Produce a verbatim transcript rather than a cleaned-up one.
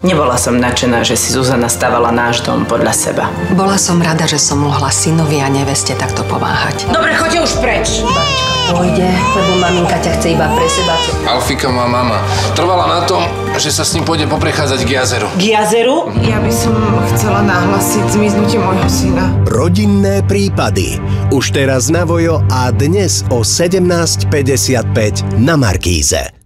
Nebola som nadšená, že si Zuzana stavala náš dom podľa seba. Bola som rada, že som mohla synovi a neveste takto pomáhať. Dobre, choďte už preč. Babička pôjde, lebo maminka ťa chce iba pre seba. Alfika má mama. Trvala na tom, že sa s ním pôjde poprechádzať k jazeru. K jazeru? Ja by som chcela nahlásiť zmiznutie môjho syna. Rodinné prípady. Už teraz na Vojo a dnes o sedemnásť päťdesiatpäť na Markíze.